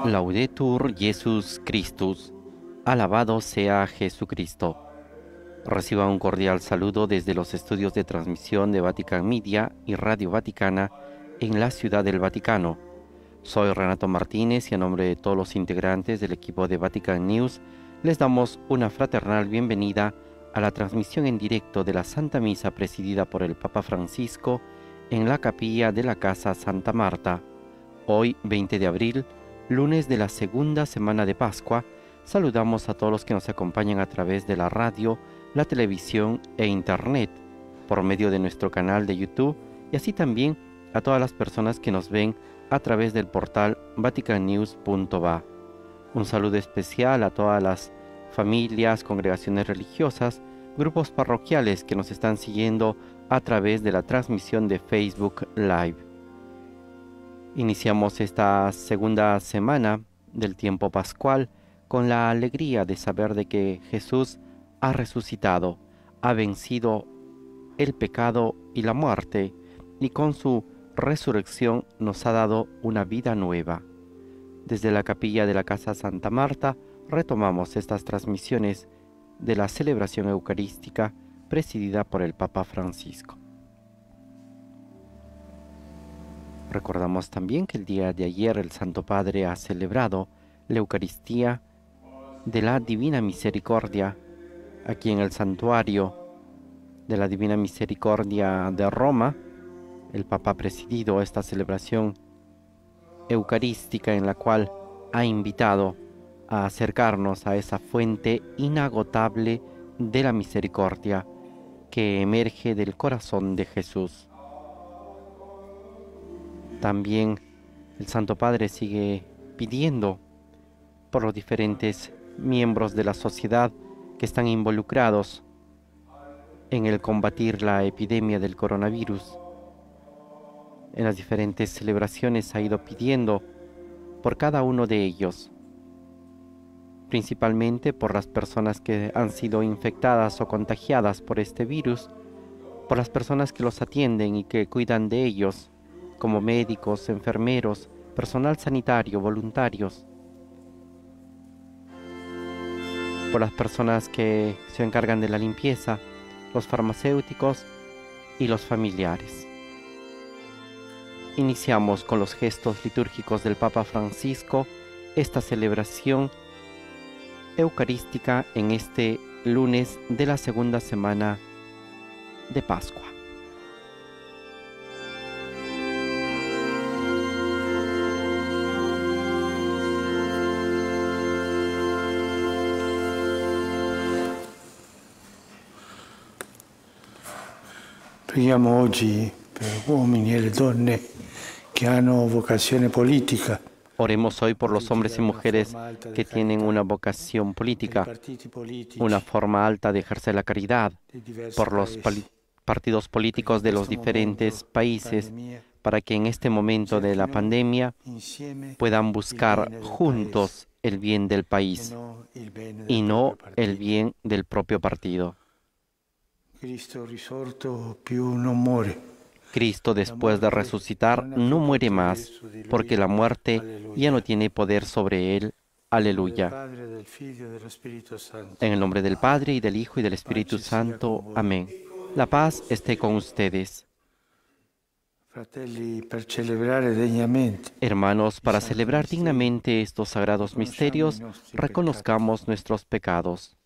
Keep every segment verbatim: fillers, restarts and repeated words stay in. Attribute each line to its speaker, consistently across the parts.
Speaker 1: Laudetur Jesus Christus. Alabado sea Jesucristo. Reciba un cordial saludo desde los estudios de transmisión de Vatican Media y Radio Vaticana en la Ciudad del Vaticano. Soy Renato Martínez y a nombre de todos los integrantes del equipo de Vatican News les damos una fraternal bienvenida a la transmisión en directo de la Santa Misa presidida por el Papa Francisco en la capilla de la Casa Santa Marta. Hoy, veinte de abril, lunes de la segunda semana de Pascua, saludamos a todos los que nos acompañan a través de la radio, la televisión e internet, por medio de nuestro canal de YouTube, y así también a todas las personas que nos ven a través del portal vatican news punto va. Un saludo especial a todas las familias, congregaciones religiosas, grupos parroquiales que nos están siguiendo a través de la transmisión de Facebook Live. Iniciamos esta segunda semana del tiempo pascual con la alegría de saber de que Jesús ha resucitado, ha vencido el pecado y la muerte, y con su resurrección nos ha dado una vida nueva. Desde la capilla de la Casa Santa Marta retomamos estas transmisiones de la celebración eucarística presidida por el Papa Francisco. Recordamos también que el día de ayer el Santo Padre ha celebrado la Eucaristía de la Divina Misericordia aquí en el Santuario de la Divina Misericordia de Roma. El Papa ha presidido esta celebración eucarística en la cual ha invitado a acercarnos a esa fuente inagotable de la misericordia que emerge del corazón de Jesús. También el Santo Padre sigue pidiendo por los diferentes miembros de la sociedad que están involucrados en el combatir la epidemia del coronavirus. En las diferentes celebraciones ha ido pidiendo por cada uno de ellos, principalmente por las personas que han sido infectadas o contagiadas por este virus, por las personas que los atienden y que cuidan de ellos, como médicos, enfermeros, personal sanitario, voluntarios, por las personas que se encargan de la limpieza, los farmacéuticos y los familiares. Iniciamos con los gestos litúrgicos del Papa Francisco esta celebración eucarística en este lunes de la segunda semana de Pascua.
Speaker 2: Preghiamo oggi per uomini e le donne che hanno vocazione politica.
Speaker 1: Oremos hoy por los hombres y mujeres que tienen una vocación política, una forma alta de ejercer la caridad, por los partidos políticos de los diferentes países, para que en este momento de la pandemia puedan buscar juntos el bien del país y no el bien del propio partido. Cristo, después de resucitar, no muere más, porque la muerte ya no tiene poder sobre él. Aleluya. En el nombre del Padre, y del Hijo, y del Espíritu Santo. Amén. La paz esté con ustedes. Hermanos, para celebrar dignamente estos sagrados misterios, reconozcamos nuestros pecados.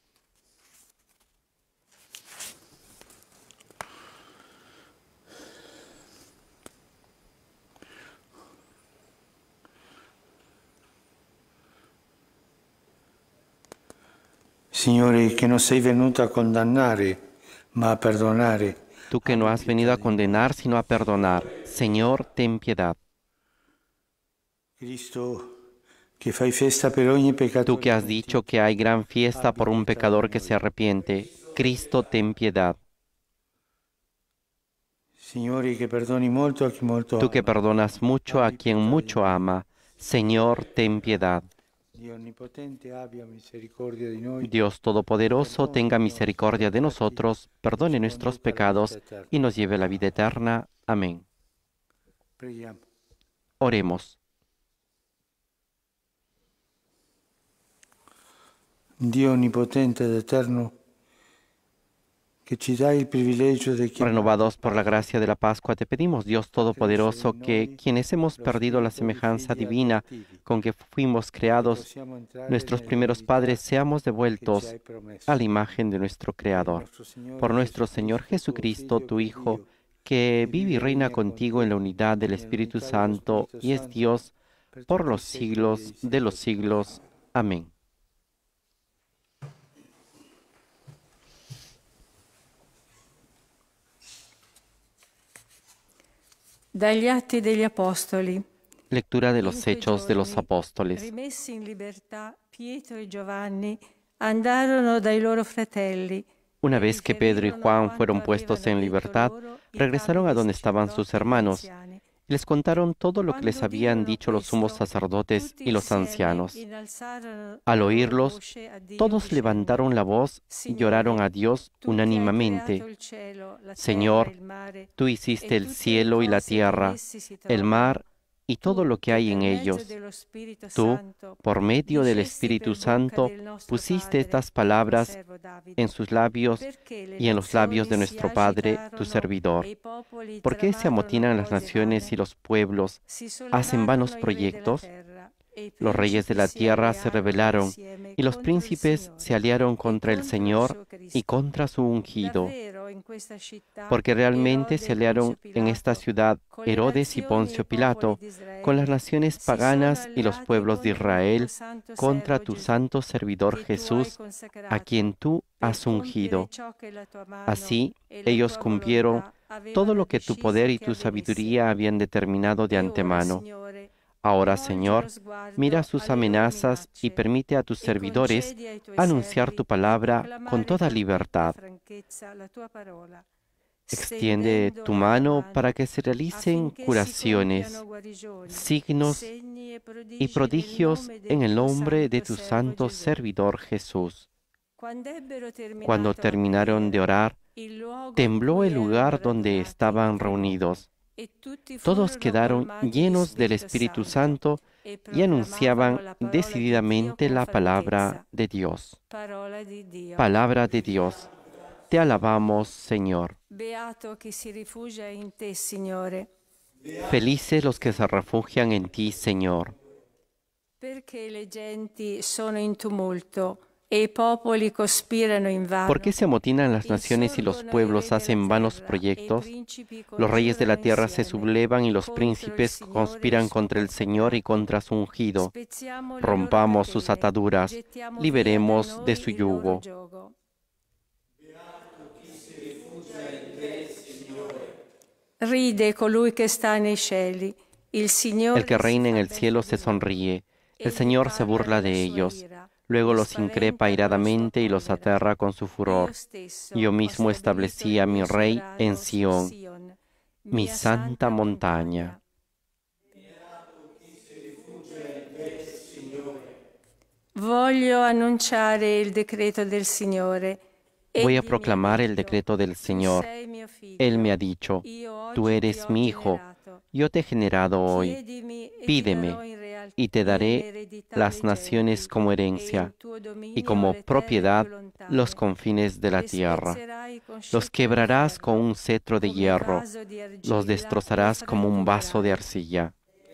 Speaker 2: Signore, che non sei venuto a condannare, ma a perdonare.
Speaker 1: Tú que no has venido a condenar, sino a perdonar. Señor, ten piedad.
Speaker 2: Cristo, che fai festa per ogni peccato.
Speaker 1: Tú que has dicho que hay gran fiesta por un pecador que se arrepiente. Cristo, ten piedad.
Speaker 2: Signore, che perdoni molto a chi molto ama.
Speaker 1: Tú que perdonas mucho a quien mucho ama. Señor, ten piedad. Dios Todopoderoso, tenga misericordia de nosotros, perdone nuestros pecados y nos lleve a la vida eterna. Amén. Oremos.
Speaker 2: Dio onnipotente ed eterno, que ci dai il privilegio de chiamare
Speaker 1: Renovados por la gracia de la Pascua, te pedimos, Dios Todopoderoso, que quienes hemos perdido la semejanza divina con que fuimos creados, nuestros primeros padres, seamos devueltos a la imagen de nuestro Creador. Por nuestro Señor Jesucristo, tu Hijo, que vive y reina contigo en la unidad del Espíritu Santo y es Dios por los siglos de los siglos. Amén.
Speaker 3: Dagli Atti degli Apostoli.
Speaker 1: Lectura de los Hechos de los Apóstoles.
Speaker 3: Rimessi in libertà, Pietro e Giovanni andarono dai loro fratelli.
Speaker 1: Una vez que Pedro y Juan fueron puestos en libertad, regresaron a donde estaban sus hermanos y les contaron todo lo que les habían dicho los sumos sacerdotes y los ancianos. Al oírlos, todos levantaron la voz y lloraron a Dios unánimemente. Señor, tú hiciste el cielo y la tierra, el mar y todo lo que hay en ellos. Tú, por medio del Espíritu Santo, pusiste estas palabras en sus labios y en los labios de nuestro Padre, tu servidor. ¿Por qué se amotinan las naciones y los pueblos? ¿Hacen vanos proyectos? Los reyes de la tierra se rebelaron y los príncipes se aliaron contra el Señor y contra su ungido. Porque realmente se aliaron en esta ciudad Herodes y Poncio Pilato con las naciones paganas y los pueblos de Israel contra tu santo servidor Jesús, a quien tú has ungido. Así ellos cumplieron todo lo que tu poder y tu sabiduría habían determinado de antemano. Ahora, Señor, mira sus amenazas y permite a tus servidores anunciar tu palabra con toda libertad. Extiende tu mano para que se realicen curaciones, signos y prodigios en el nombre de tu santo servidor Jesús. Cuando terminaron de orar, tembló el lugar donde estaban reunidos. Todos quedaron llenos del Espíritu Santo y anunciaban decididamente la palabra de Dios. Palabra de Dios. Te alabamos, Señor. Felices los que se refugian en ti, Señor.
Speaker 3: Perché le genti sono in tumulto e i popoli cospirano invano.
Speaker 1: ¿Por qué se amotinan las naciones y los pueblos hacen vanos proyectos? Los reyes de la tierra se sublevan y los príncipes conspiran contra el Señor y contra su ungido. Rompamos sus ataduras, liberemos de su yugo.
Speaker 3: Ride colui che sta nei cieli. Il Signore
Speaker 1: El que reina en el cielo se sonríe. El Señor se burla de ellos. Luego los increpa airadamente y los aterra con su furor. Yo mismo establecí a mi rey en Sión, mi santa montaña.
Speaker 3: Voglio annunciare il decreto del Signore.
Speaker 1: Voy a proclamar el decreto del Señor. Él me ha dicho, tú eres mi hijo, yo te he generado hoy. Pídeme y te daré las naciones como herencia y como propiedad los confines de la tierra. Los quebrarás con un cetro de hierro, los destrozarás como un vaso de arcilla.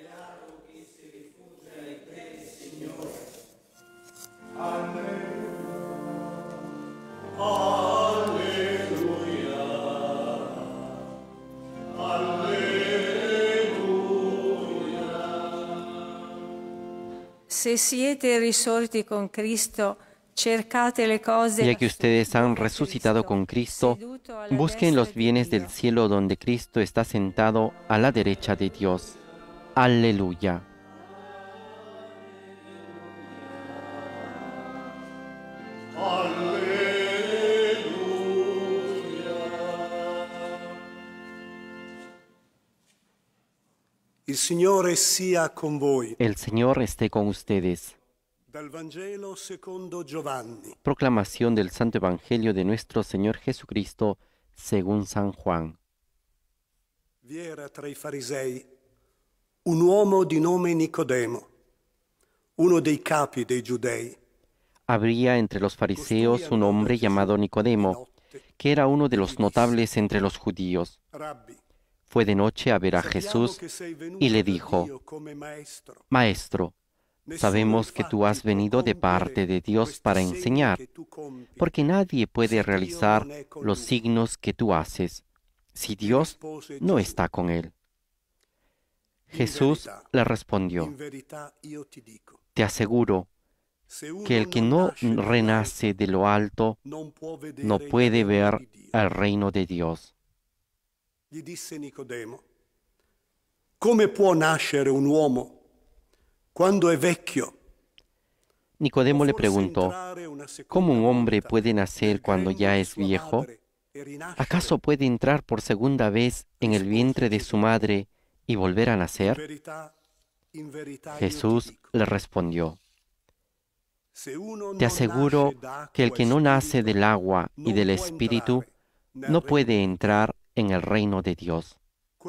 Speaker 3: Se siete risorti con Cristo, cercate le cose.
Speaker 1: Ya que ustedes han resucitado con Cristo, busquen los bienes del cielo donde Cristo está sentado a la derecha de Dios. Aleluya.
Speaker 4: Il Signore sia con voi.
Speaker 1: El Señor esté con ustedes.
Speaker 4: Dal Vangelo secondo Giovanni.
Speaker 1: Proclamación del Santo Evangelio de nuestro Señor Jesucristo según San Juan.
Speaker 4: Vi era tra i farisei un uomo di nome Nicodemo, uno dei capi dei giudei.
Speaker 1: Había entre los fariseos un hombre llamado Nicodemo, que era uno de los notables entre los judíos. Fue de noche a ver a Jesús y le dijo: Maestro, sabemos que tú has venido de parte de Dios para enseñar, porque nadie puede realizar los signos que tú haces si Dios no está con él. Jesús le respondió: Te aseguro que el que no renace de lo alto no puede ver el reino de Dios.
Speaker 4: Gli disse Nicodemo: Come può nascere un uomo quando è vecchio?
Speaker 1: Nicodemo le preguntó: ¿Cómo un hombre puede nacer cuando ya es viejo? ¿Acaso puede entrar por segunda vez en el vientre de su madre y volver a nacer? Jesús le respondió: Te aseguro que el que no nace del agua y del Espíritu no puede entrar en el reino de Dios.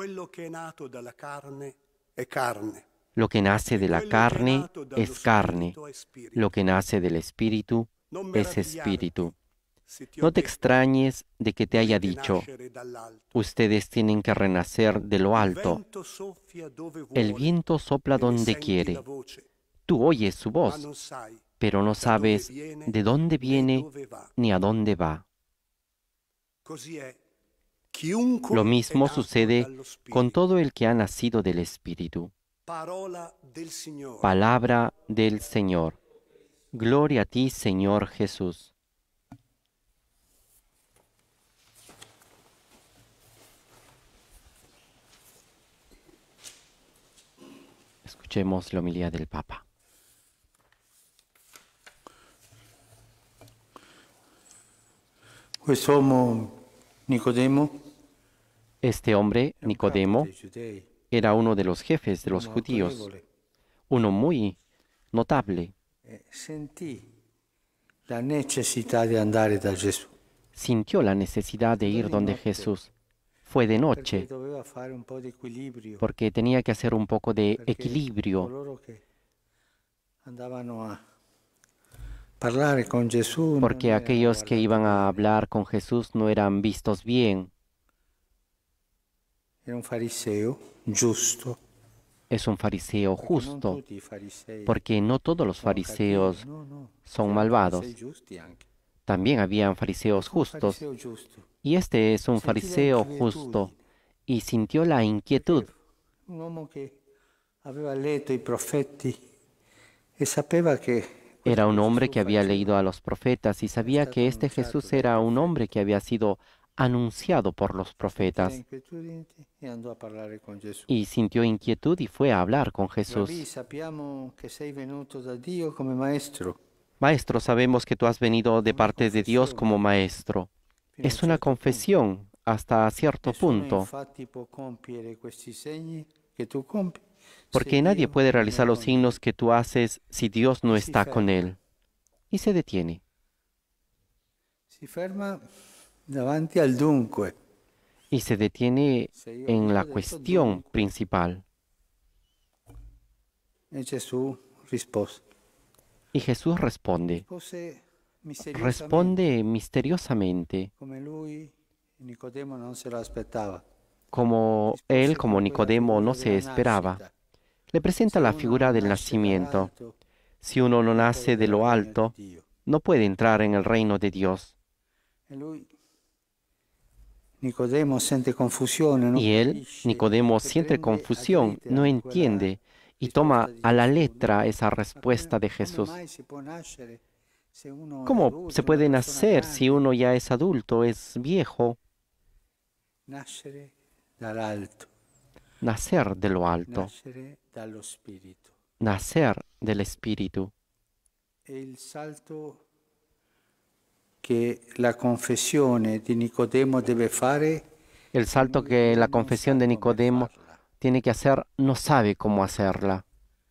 Speaker 1: Lo que nace de la carne es carne, lo que nace del Espíritu es Espíritu. No te extrañes de que te haya dicho: ustedes tienen que renacer de lo alto. El viento sopla donde quiere. Tú oyes su voz, pero no sabes de dónde viene ni a dónde va. Lo mismo sucede con todo el que ha nacido del Espíritu. Palabra del Señor. Gloria a ti, Señor Jesús. Escuchemos la homilía del Papa.
Speaker 2: Quest'uomo Nicodemo
Speaker 1: Este hombre, Nicodemo, era uno de los jefes de los judíos, uno muy notable.
Speaker 2: sentì la necessità di andare da Gesù,
Speaker 1: Sintió la necesidad de ir donde Jesús. Fue de
Speaker 2: perché
Speaker 1: noche,
Speaker 2: doveva fare un po' di equilibrio,
Speaker 1: porque tenía que hacer un poco de
Speaker 2: perché
Speaker 1: equilibrio,
Speaker 2: coloro che andavano a parlare con Gesù non
Speaker 1: porque
Speaker 2: erano
Speaker 1: aquellos que
Speaker 2: guardati
Speaker 1: iban a
Speaker 2: bene.
Speaker 1: hablar con Jesús no eran vistos bien.
Speaker 2: Era un fariseo giusto,
Speaker 1: Es un fariseo
Speaker 2: perché non
Speaker 1: justo,
Speaker 2: tutti i farisei
Speaker 1: porque no todos los
Speaker 2: sono
Speaker 1: fariseos
Speaker 2: cattivi, no, no,
Speaker 1: son
Speaker 2: c'erano
Speaker 1: malvados.
Speaker 2: farisei giusti anche.
Speaker 1: También habían fariseos
Speaker 2: Un
Speaker 1: justos,
Speaker 2: fariseo giusto,
Speaker 1: y este es un
Speaker 2: sentì la
Speaker 1: fariseo
Speaker 2: inquietudine,
Speaker 1: justo, y sintió la inquietud,
Speaker 2: perché un uomo che aveva letto i profeti e sapeva che
Speaker 1: Era un
Speaker 2: questo
Speaker 1: hombre
Speaker 2: Gesù
Speaker 1: que había
Speaker 2: faceva,
Speaker 1: leído a los profetas y sabía
Speaker 2: stato
Speaker 1: que este
Speaker 2: annunciato
Speaker 1: Jesús
Speaker 2: dai
Speaker 1: era un
Speaker 2: profeti.
Speaker 1: hombre que había sido anunciado por los
Speaker 2: Sentì la
Speaker 1: profetas,
Speaker 2: inquietudine e andò a parlare con Gesù.
Speaker 1: y sintió inquietud y fue a hablar con
Speaker 2: Rabbi,
Speaker 1: Jesús.
Speaker 2: sappiamo che sei venuto da Dio come maestro.
Speaker 1: Maestro, sabemos que tú has venido de
Speaker 2: Una
Speaker 1: parte de Dios
Speaker 2: confessione
Speaker 1: como maestro.
Speaker 2: fino a un
Speaker 1: Es una
Speaker 2: certo punto.
Speaker 1: confesión hasta cierto
Speaker 2: Nessuno
Speaker 1: punto,
Speaker 2: infatti può compiere questi segni che tu compi se
Speaker 1: porque nadie
Speaker 2: Dio
Speaker 1: puede
Speaker 2: non è
Speaker 1: realizar los
Speaker 2: con
Speaker 1: signos
Speaker 2: lui.
Speaker 1: que tú haces si Dios no
Speaker 2: E si
Speaker 1: está con
Speaker 2: ferma.
Speaker 1: él. Y se detiene.
Speaker 2: Si ferma davanti al dunque.
Speaker 1: Y se detiene
Speaker 2: Se io
Speaker 1: en
Speaker 2: dico
Speaker 1: la
Speaker 2: adesso
Speaker 1: cuestión
Speaker 2: dunque,
Speaker 1: principal.
Speaker 2: e Gesù rispose.
Speaker 1: Y Jesús responde.
Speaker 2: Rispose misteriosamente,
Speaker 1: Responde misteriosamente,
Speaker 2: come lui, Nicodemo non se lo aspettava.
Speaker 1: como
Speaker 2: Rispose
Speaker 1: él, como
Speaker 2: con quella
Speaker 1: Nicodemo, no
Speaker 2: figura
Speaker 1: se
Speaker 2: della
Speaker 1: esperaba.
Speaker 2: nascita.
Speaker 1: Le presenta
Speaker 2: Se
Speaker 1: la
Speaker 2: uno
Speaker 1: figura
Speaker 2: non
Speaker 1: del
Speaker 2: nasce
Speaker 1: nacimiento.
Speaker 2: dall'alto,
Speaker 1: Si uno no
Speaker 2: non può
Speaker 1: nace de
Speaker 2: vedere
Speaker 1: lo
Speaker 2: il regno
Speaker 1: alto,
Speaker 2: di Dio.
Speaker 1: no puede entrar en el reino de Dios.
Speaker 2: E lui, Nicodemo, sente confusione, non
Speaker 1: Y él,
Speaker 2: capisce,
Speaker 1: Nicodemo,
Speaker 2: e
Speaker 1: siente
Speaker 2: prende a
Speaker 1: confusión,
Speaker 2: lettera
Speaker 1: no
Speaker 2: quella
Speaker 1: entiende y
Speaker 2: risposta
Speaker 1: toma
Speaker 2: di
Speaker 1: a la
Speaker 2: Gesù, no?
Speaker 1: letra esa
Speaker 2: Ma
Speaker 1: respuesta de
Speaker 2: come, come
Speaker 1: Jesús.
Speaker 2: mai si può nascere se uno è
Speaker 1: ¿Cómo
Speaker 2: adulto,
Speaker 1: se
Speaker 2: una
Speaker 1: puede
Speaker 2: persona
Speaker 1: nacer si
Speaker 2: grande?
Speaker 1: uno ya es adulto, es viejo?
Speaker 2: Nascere dall'alto,
Speaker 1: Nacer de lo alto,
Speaker 2: nascere dallo Spirito.
Speaker 1: nacer del Espíritu.
Speaker 2: E il salto che la confessione di Nicodemo deve fare,
Speaker 1: El salto
Speaker 2: lui
Speaker 1: que la
Speaker 2: non
Speaker 1: confesión
Speaker 2: sa
Speaker 1: de
Speaker 2: come
Speaker 1: Nicodemo
Speaker 2: farla,
Speaker 1: tiene que hacer, no sabe cómo hacerla,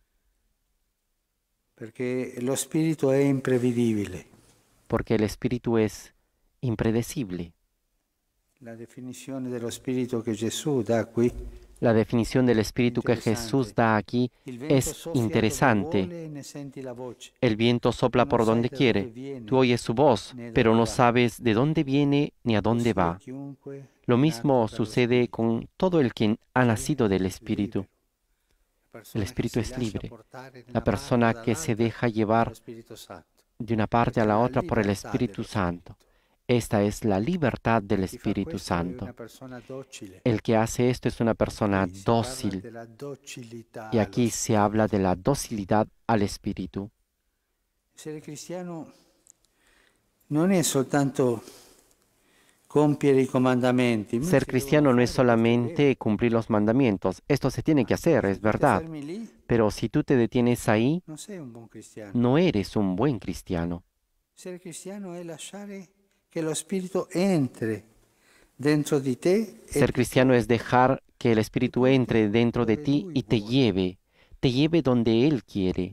Speaker 2: perché lo Spirito è imprevedibile.
Speaker 1: porque el Espíritu es impredecible.
Speaker 2: La definizione dello Spirito che Gesù dà qui
Speaker 1: La definición del Espíritu que Jesús da aquí es interesante. El viento sopla por donde quiere. Tú oyes su voz, pero no sabes de dónde viene ni a dónde va. Lo mismo sucede con todo el que ha nacido del Espíritu. El Espíritu es libre. La persona que se deja llevar de una parte a la otra por el Espíritu Santo. Esta es la libertad del Espíritu Santo. El que hace esto es una persona dócil. Y aquí se habla de la docilidad al Espíritu.
Speaker 2: Ser cristiano non è soltanto compiere i comandamenti.
Speaker 1: Ser cristiano no es solamente cumplir los mandamientos. Esto se tiene que hacer, es verdad. Pero si tú te detienes ahí, no eres un buen cristiano.
Speaker 2: Ser cristiano è lasciare que lo Espíritu entre dentro de ti.
Speaker 1: Ser cristiano es dejar que el Espíritu entre dentro de ti y te lleve, te lleve donde Él quiere.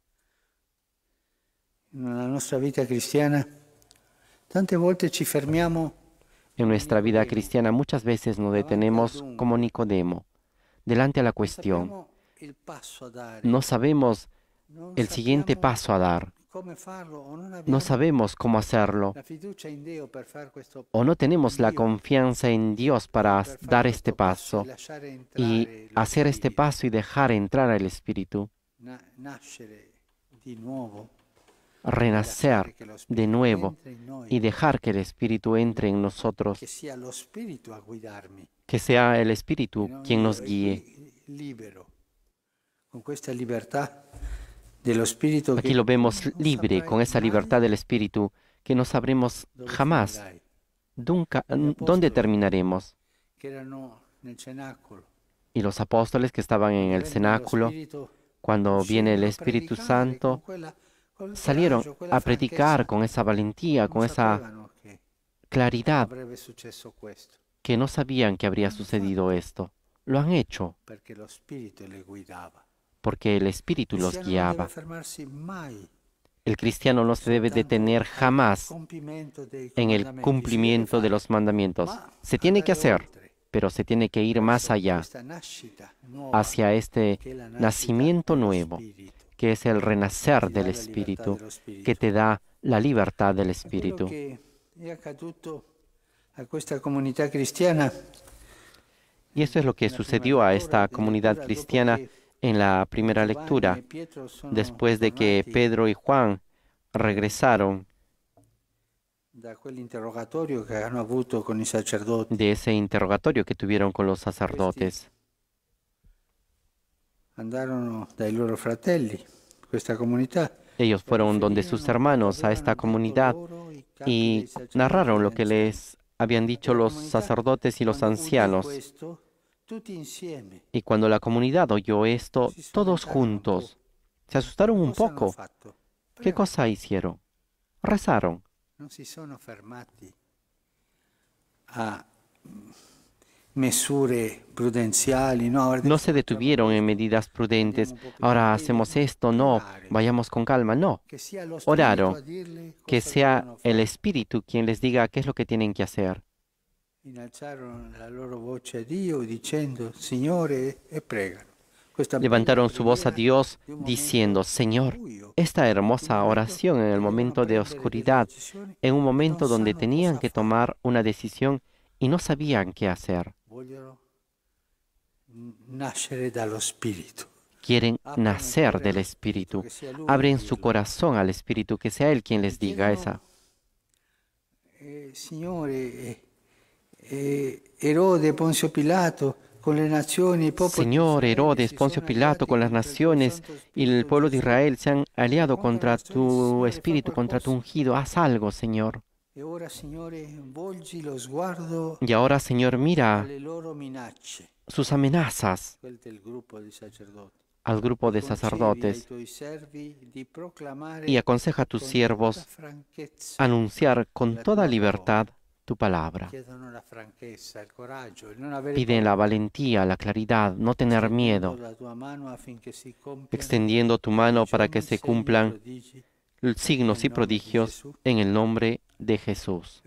Speaker 2: Nella nostra vita cristiana, tante volte ci fermiamo.
Speaker 1: En nuestra vida cristiana muchas veces nos detenemos como Nicodemo, delante a la cuestión. No sabemos el siguiente paso a dar. No sabemos cómo hacerlo. O no tenemos la confianza en Dios para dar este paso y hacer este paso y dejar entrar al Espíritu. Renacer de nuevo y dejar que el Espíritu entre en nosotros. Que sea el Espíritu quien nos guíe. Aquí lo vemos libre, con esa libertad del Espíritu, que no sabremos jamás nunca, dónde terminaremos. Y los apóstoles que estaban en el cenáculo, cuando viene el Espíritu Santo, salieron a predicar con esa valentía, con esa claridad, que no sabían que habría sucedido esto. Lo han hecho porque el Espíritu los guiaba. El cristiano no se debe detener jamás en el cumplimiento de los mandamientos. Se tiene que hacer, pero se tiene que ir más allá, hacia este nacimiento nuevo, que es el renacer del Espíritu, que te da la libertad del Espíritu. Y esto es lo que sucedió a esta comunidad cristiana en la primera lectura, después de que Pedro y Juan regresaron de ese interrogatorio que tuvieron con los sacerdotes. Ellos fueron donde sus hermanos a esta comunidad y narraron lo que les habían dicho los sacerdotes y los ancianos. Y cuando la comunidad oyó esto, todos juntos se asustaron un poco. ¿Qué cosa hicieron? Rezaron. No se detuvieron en medidas prudentes. Ahora hacemos esto, no, vayamos con calma, no. Oraron, que sea el Espíritu quien les diga qué es lo que tienen que hacer. Levantaron su voz a Dios diciendo, Señor, esta hermosa oración en el momento de oscuridad, en un momento donde tenían que tomar una decisión y no sabían qué hacer. Quieren nacer del Espíritu. Abren su corazón al Espíritu, que sea Él quien les diga esa.
Speaker 2: Herode, Poncio Pilato, con las naciones,
Speaker 1: Señor Herodes, Poncio Pilato, con las naciones y el pueblo de Israel se han aliado contra tu Espíritu, contra tu ungido. Haz algo, Señor. Y ahora, Señor, mira sus amenazas al grupo de sacerdotes y aconseja a tus siervos anunciar con toda libertad tu palabra. Piden la valentía, la claridad, no tener miedo, extendiendo tu mano para que se cumplan signos y prodigios en el nombre de Jesús.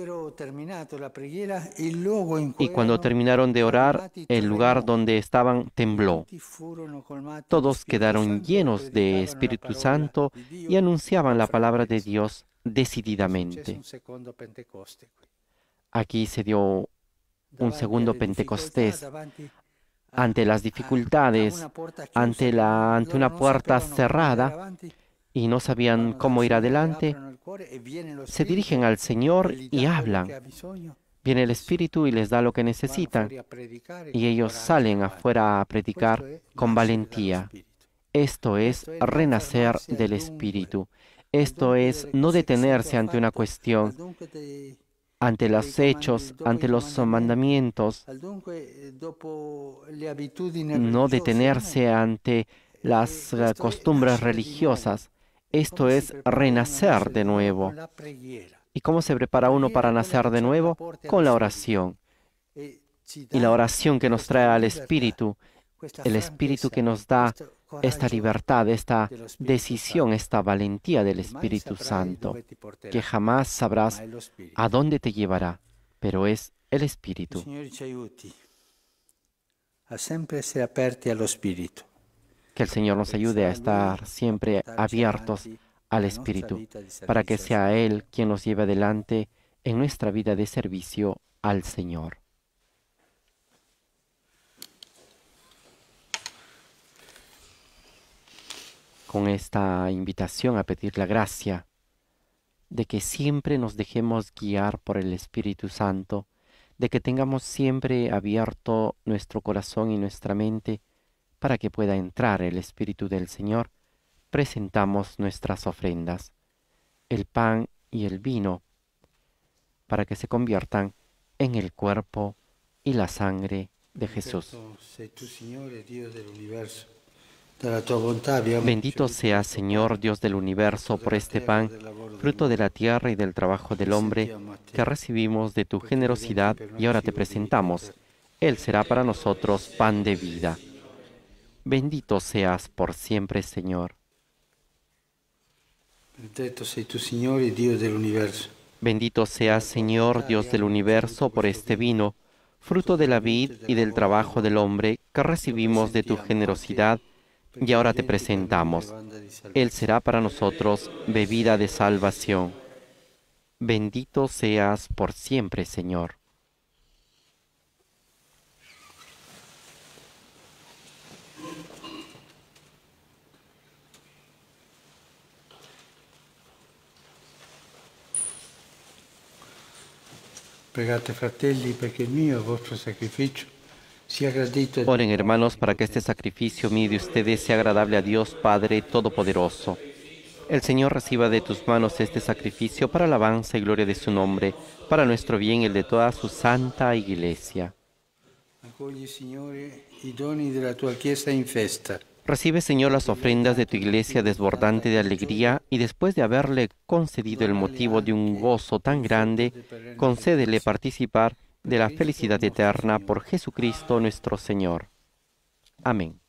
Speaker 1: Y cuando terminaron de orar, el lugar donde estaban tembló. Todos quedaron llenos de Espíritu Santo y anunciaban la palabra de Dios decididamente. Aquí se dio un segundo Pentecostés. Ante las dificultades, ante, la, ante una puerta cerrada, y no sabían cómo ir adelante, se dirigen al Señor y hablan. Viene el Espíritu y les da lo que necesitan, y ellos salen afuera a predicar con valentía. Esto es renacer del Espíritu. Esto es no detenerse ante una cuestión, ante los hechos, ante los mandamientos, no detenerse ante las uh, costumbres religiosas. Esto es renacer de nuevo. ¿Y cómo se prepara uno para nacer de nuevo? Con la oración. Y la oración que nos trae al Espíritu, el Espíritu que nos da esta libertad, esta decisión, esta valentía del Espíritu Santo, que jamás sabrás a dónde te llevará, pero es el Espíritu. Que el Señor nos ayude a estar siempre abiertos al Espíritu, para que sea Él quien nos lleve adelante en nuestra vida de servicio al Señor. Con esta invitación a pedir la gracia de que siempre nos dejemos guiar por el Espíritu Santo, de que tengamos siempre abierto nuestro corazón y nuestra mente para que pueda entrar el Espíritu del Señor, presentamos nuestras ofrendas, el pan y el vino, para que se conviertan en el cuerpo y la sangre de Jesús. Bendito seas, Señor, Dios del universo, por este pan, fruto de la tierra y del trabajo del hombre, que recibimos de tu generosidad y ahora te presentamos. Él será para nosotros pan de vida. Bendito seas por siempre, Señor.
Speaker 2: Benedetto sei tu, Signore, Dio dell'universo.
Speaker 1: Bendito seas, Señor, Dios del universo, por este vino, fruto de la vid y del trabajo del hombre, que recibimos de tu generosidad y ahora te presentamos. Él será para nosotros bebida de salvación. Bendito seas por siempre, Señor.
Speaker 2: Pregate, fratelli, perché il mio e il vostro sacrificio sia gradito a Dio.
Speaker 1: Oren, hermanos, para que este sacrificio mío de ustedes sea agradable a Dios Padre Todopoderoso. El Señor reciba de tus manos este sacrificio para alabanza y gloria de su nombre, para nuestro bien y el de toda su santa Iglesia.
Speaker 2: Accogli, Signore, i doni della tua Chiesa in festa.
Speaker 1: Recibe, Señor, las ofrendas de tu Iglesia desbordante de alegría, y después de haberle concedido el motivo de un gozo tan grande, concédele participar de la felicidad eterna por Jesucristo nuestro Señor. Amén.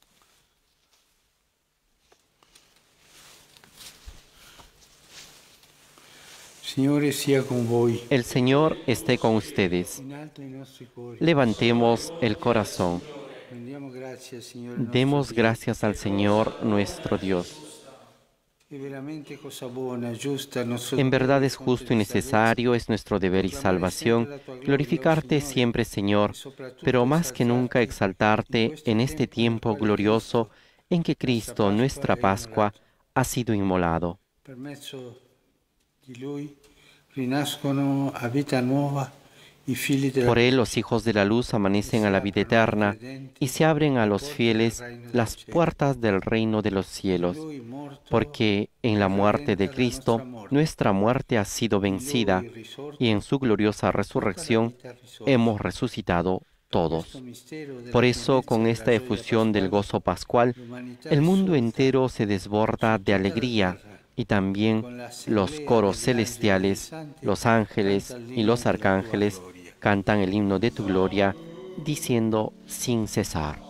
Speaker 2: Signore sia con voi.
Speaker 1: El Señor esté con ustedes.
Speaker 2: In alto i nostri cuori.
Speaker 1: Levantemos el corazón.
Speaker 2: Rendiamo grazie, Signore nostro
Speaker 1: Demos
Speaker 2: Dio.
Speaker 1: gracias al Señor nuestro Dios.
Speaker 2: È veramente cosa buona, giusta, nostro
Speaker 1: En verdad
Speaker 2: dovere,
Speaker 1: es justo y
Speaker 2: fonte di
Speaker 1: necesario, es nuestro deber y salvación, glorificarte siempre, Señor, pero más que nunca exaltarte en este tiempo glorioso en que Cristo, nuestra Pascua, ha sido inmolado.
Speaker 2: Per mezzo di Lui rinascono a vita nuova i figli della
Speaker 1: Por él los hijos de la luz amanecen a la vida eterna y se abren a los fieles las puertas del reino de los cielos, porque en la muerte de Cristo nuestra muerte ha sido vencida y en su gloriosa resurrección hemos resucitado todos. Por eso, con esta efusión del gozo pascual, el mundo entero se desborda de alegría, y también los coros celestiales, los ángeles y los arcángeles cantan el himno de tu gloria, diciendo sin cesar.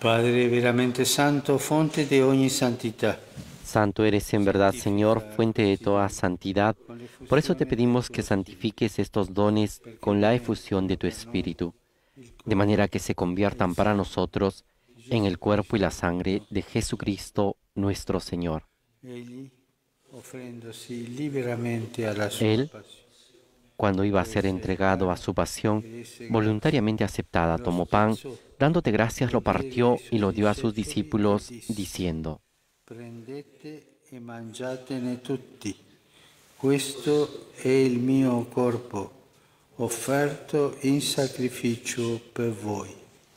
Speaker 2: Padre veramente santo, fonte de ogni santidad.
Speaker 1: Santo eres en verdad, Señor, fuente de toda santidad. Por eso te pedimos que santifiques estos dones con la efusión de tu Espíritu, de manera que se conviertan para nosotros en el cuerpo y la sangre de Jesucristo nuestro Señor. Él, cuando iba a ser entregado a su pasión, voluntariamente aceptada, tomó pan, dándote gracias, lo partió y lo dio a sus discípulos, diciendo:
Speaker 2: Prendete e mangiatene tutti. Questo è il mio corpo, offerto in sacrificio per voi.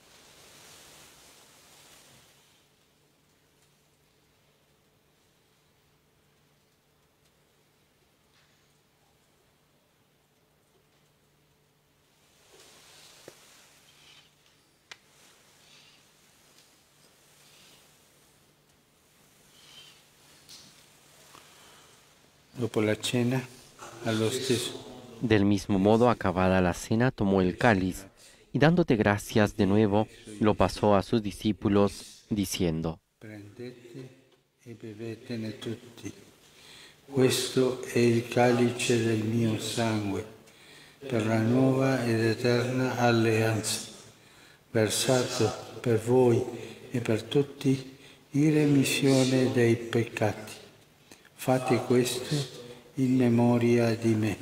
Speaker 2: Dopo la cena, allo stesso.
Speaker 1: Del mismo modo, acabada la cena, tomó el cáliz y dándote gracias de nuevo, lo pasó a sus discípulos, diciendo:
Speaker 2: Prendete e bevetene tutti. Questo è il calice del mio sangue, per la nuova ed eterna alleanza, versato per voi e per tutti in remissione dei peccati. Fate questo in memoria di me.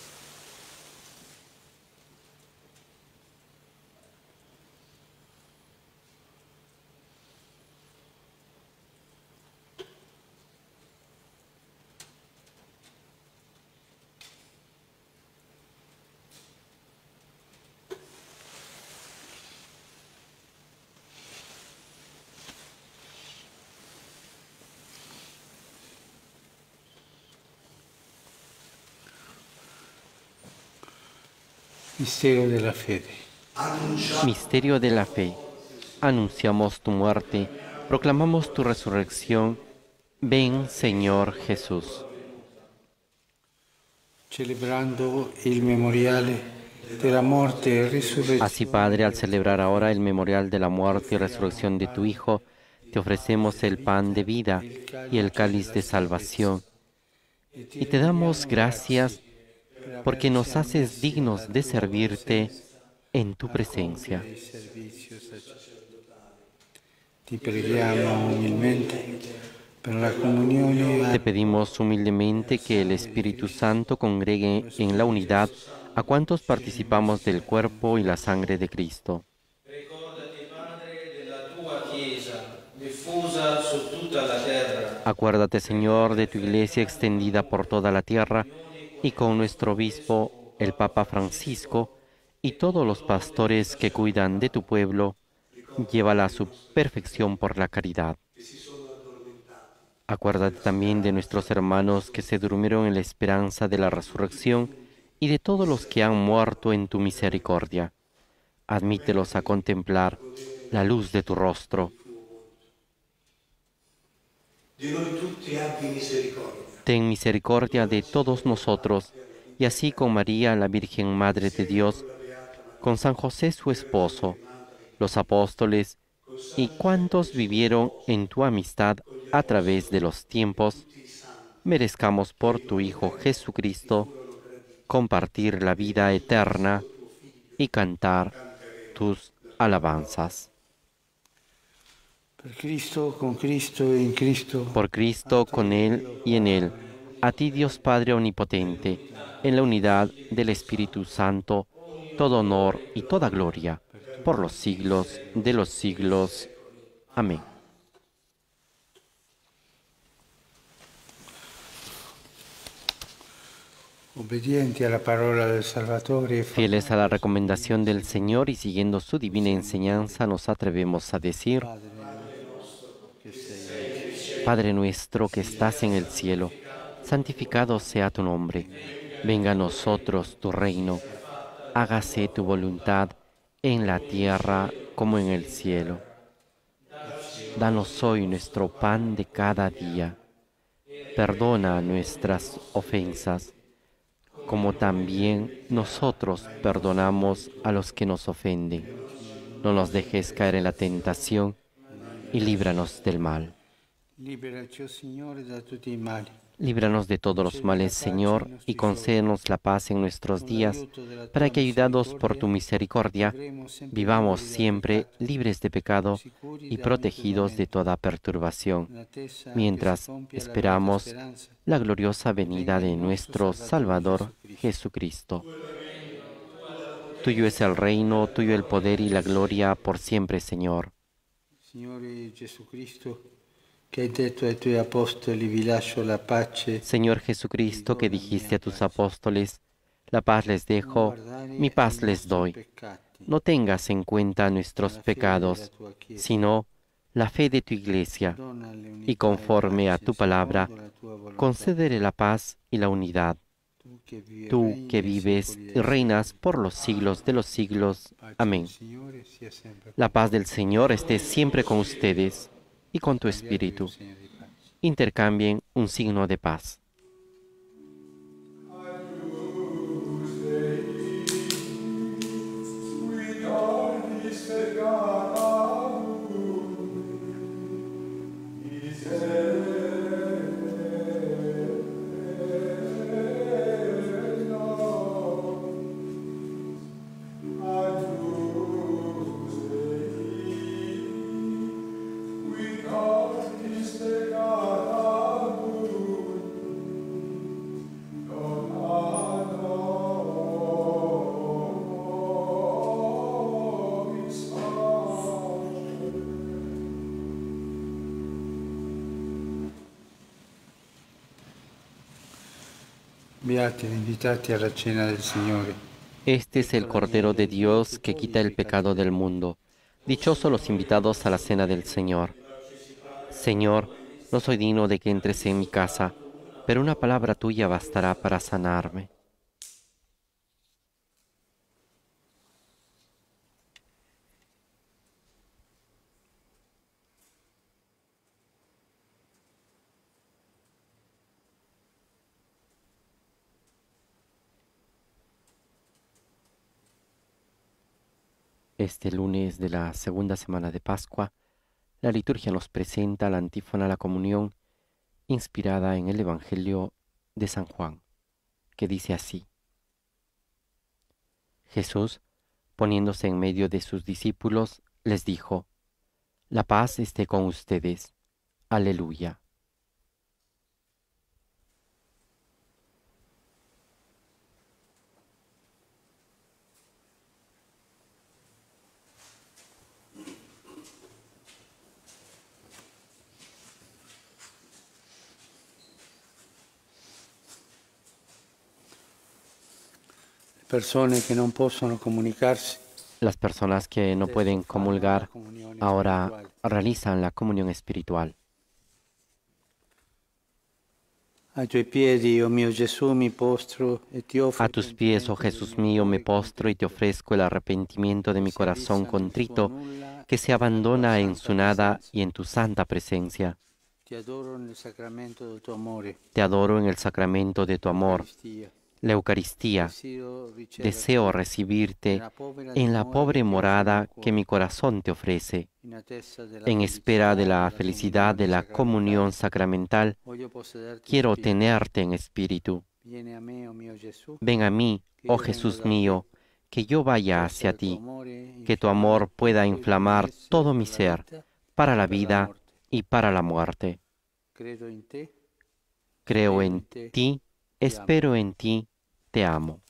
Speaker 2: Misterio de la fede.
Speaker 1: Misterio de la fe. Anunciamos tu muerte, proclamamos tu resurrección. Ven, Señor Jesús.
Speaker 2: Celebrando il memoriale della morte e risurrezione.
Speaker 1: Así, Padre, al celebrar ahora el memorial de la muerte y resurrección de tu Hijo, te ofrecemos el pan de vida y el cáliz de salvación. Y te damos gracias porque nos haces dignos de servirte en tu presencia.
Speaker 2: Ti preghiamo umilmente per la comunione.
Speaker 1: Te pedimos humildemente que el Espíritu Santo congregue en la unidad a cuantos participamos del cuerpo y la sangre de Cristo. Acuérdate, Señor, de tu Iglesia extendida por toda la tierra, y con nuestro obispo, el Papa Francisco, y todos los pastores que cuidan de tu pueblo, llévala a su perfección por la caridad. Acuérdate también de nuestros hermanos que se durmieron en la esperanza de la resurrección y de todos los que han muerto en tu misericordia. Admítelos a contemplar la luz de tu rostro. Ten misericordia de todos nosotros, y así con María, la Virgen Madre de Dios, con San José su esposo, los apóstoles y cuantos vivieron en tu amistad a través de los tiempos, merezcamos por tu Hijo Jesucristo compartir la vida eterna y cantar tus alabanzas.
Speaker 2: Por Cristo, con Cristo y en Cristo.
Speaker 1: Por Cristo, con Él y en Él. A ti, Dios Padre Omnipotente, en la unidad del Espíritu Santo, todo honor y toda gloria, por los siglos de los siglos. Amén.
Speaker 2: Obedienti alla parola del Salvatore.
Speaker 1: Fieles a la recomendación del Señor y siguiendo su divina enseñanza, nos atrevemos a decir: Padre nuestro que estás en el cielo, santificado sea tu nombre. Venga a nosotros tu reino. Hágase tu voluntad en la tierra como en el cielo. Danos hoy nuestro pan de cada día. Perdona nuestras ofensas, como también nosotros perdonamos a los que nos ofenden. No nos dejes caer en la tentación y líbranos del mal.
Speaker 2: Liberaci, o Signore, da tutti i mali.
Speaker 1: Líbranos de todos los males, Señor, y concédenos la paz en nuestros días, para que, ayudados por tu misericordia, vivamos siempre libres de pecado y protegidos de toda perturbación, mientras esperamos la gloriosa venida de nuestro Salvador Jesucristo. Tuyo es el reino, tuyo el poder y la gloria por siempre, Señor.
Speaker 2: Signore Jesucristo, que hai detto ai tuoi apostoli, vi lascio la pace.
Speaker 1: Señor Jesucristo, que dijiste a tus apóstoles, la paz les dejo, mi paz les doy. No tengas en cuenta nuestros pecados, sino la fe de tu Iglesia, y conforme a tu palabra, concédele la paz y la unidad. Tú que vives y reinas por los siglos de los siglos. Amén. La paz del Señor esté siempre con ustedes y con tu espíritu. Intercambien un signo de paz.
Speaker 2: Beati invitati alla cena del Signore.
Speaker 1: Este es el Cordero de Dios que quita el pecado del mundo. Dichosos los invitados a la cena del Señor. Señor, no soy digno de que entres en mi casa, pero una palabra tuya bastará para sanarme. Este lunes de la segunda semana de Pascua, la liturgia nos presenta la antífona a la comunión inspirada en el Evangelio de San Juan, que dice así: Jesús, poniéndose en medio de sus discípulos, les dijo: La paz esté con ustedes. Aleluya.
Speaker 2: Persone che non possono comunicarsi.
Speaker 1: Las personas que no pueden comulgar ahora realizan la comunión espiritual.
Speaker 2: A tus pies, oh mio Gesù, mi postro e ti offro.
Speaker 1: A tus pies, oh Jesús mío, me postro y te ofrezco el arrepentimiento de mi corazón contrito, que se abandona en su nada y en tu santa presencia.
Speaker 2: Ti adoro nel sacramento del tuo amore.
Speaker 1: Te adoro en el sacramento de tu amor, la Eucaristía. Deseo recibirte en la pobre morada que mi corazón te ofrece. En espera de la felicidad de la comunión sacramental, quiero tenerte en espíritu. Ven a mí, oh Jesús mío, que yo vaya hacia ti, que tu amor pueda inflamar todo mi ser, para la vida y para la muerte. Creo en ti, espero en ti, te amo.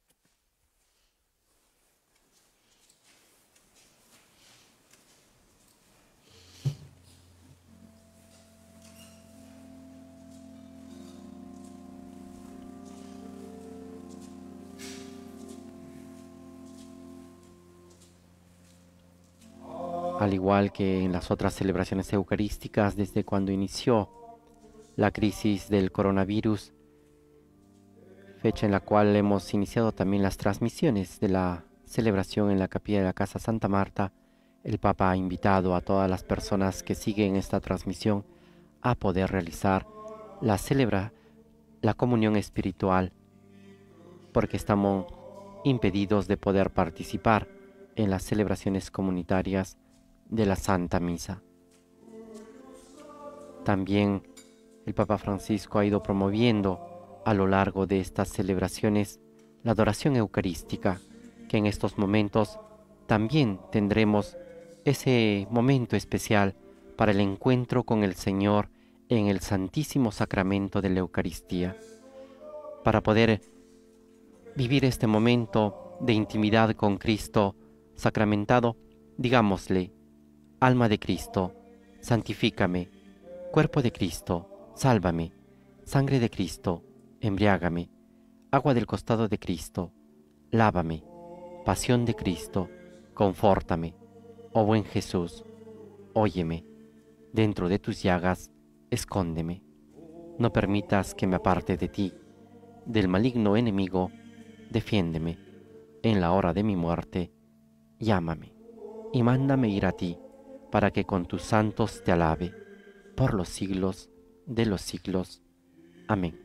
Speaker 1: Al igual que en las otras celebraciones eucarísticas, desde cuando inició la crisis del coronavirus, fecha en la cual hemos iniciado también las transmisiones de la celebración en la capilla de la Casa Santa Marta, el Papa ha invitado a todas las personas que siguen esta transmisión a poder realizar la celebra, la comunión espiritual, porque estamos impedidos de poder participar en las celebraciones comunitarias de la Santa Misa. También el Papa Francisco ha ido promoviendo a lo largo de estas celebraciones la adoración eucarística, que en estos momentos también tendremos ese momento especial para el encuentro con el Señor en el Santísimo Sacramento de la Eucaristía. Para poder vivir este momento de intimidad con Cristo sacramentado, digámosle: alma de Cristo, santifícame; cuerpo de Cristo, sálvame; sangre de Cristo, embriágame; agua del costado de Cristo, lávame; pasión de Cristo, confórtame. Oh buen Jesús, óyeme; dentro de tus llagas, escóndeme. No permitas que me aparte de ti. Del maligno enemigo, defiéndeme. En la hora de mi muerte, llámame y mándame ir a ti, para que con tus santos te alabe por los siglos de los siglos. Amén.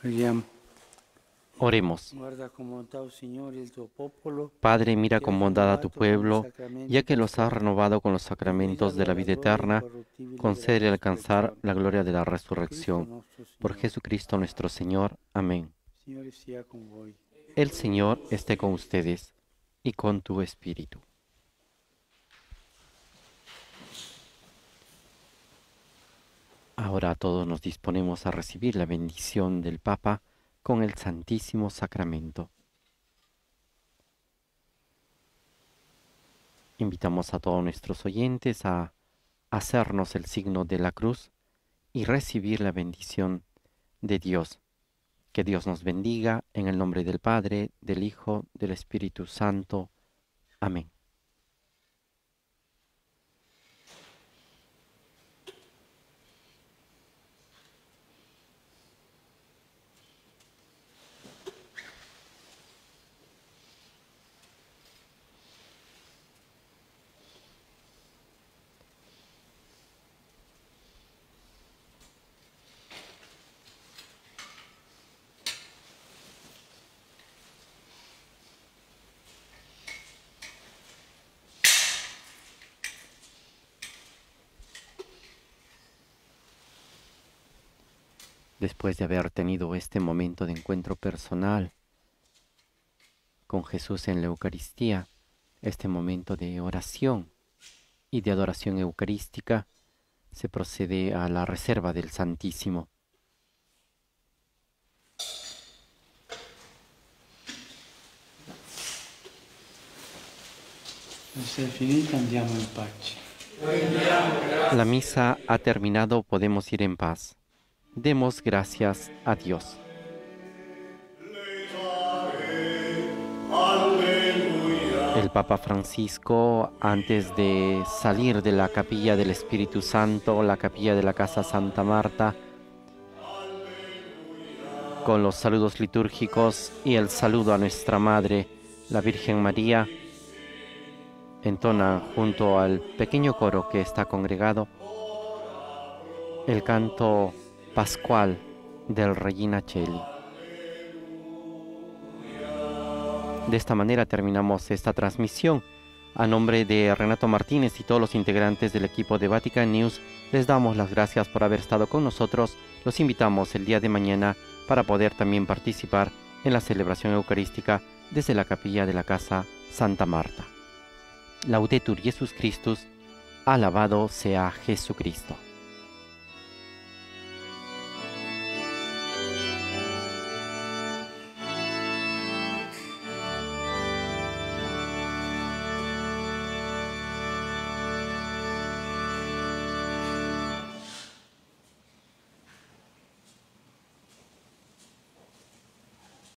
Speaker 2: Preghiamo.
Speaker 1: Oremos.
Speaker 2: Guarda con bontà, oh Signore, il tuo popolo.
Speaker 1: Padre, mira con bondad a tu pueblo, ya que los has renovado con los sacramentos de la vida eterna, concede alcanzar la gloria de la resurrección. Por Jesucristo nuestro Señor. Amén.
Speaker 2: Signore sia con voi.
Speaker 1: El Señor esté con ustedes y con tu espíritu. Ahora todos nos disponemos a recibir la bendición del Papa con el Santísimo Sacramento. Invitamos a todos nuestros oyentes a hacernos el signo de la cruz y recibir la bendición de Dios. Que Dios nos bendiga en el nombre del Padre, del Hijo, del Espíritu Santo. Amén. Después de haber tenido este momento de encuentro personal con Jesús en la Eucaristía, este momento de oración y de adoración eucarística, se procede a la reserva del Santísimo.
Speaker 2: Se finita, andiamo in pace.
Speaker 1: La misa ha terminado, podemos ir en paz. Demos gracias a Dios. El Papa Francisco, antes de salir de la capilla del Espíritu Santo, la capilla de la Casa Santa Marta, con los saludos litúrgicos y el saludo a nuestra Madre, la Virgen María, entona junto al pequeño coro que está congregado el canto pascual del Regina Coeli. De esta manera terminamos esta transmisión. A nombre de Renato Martínez y todos los integrantes del equipo de Vatican News, les damos las gracias por haber estado con nosotros. Los invitamos el día de mañana para poder también participar en la celebración eucarística desde la capilla de la Casa Santa Marta. Laudetur Jesus Christus, alabado sea Jesucristo.